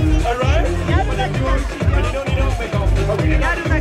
Alright? And you don't need to make off.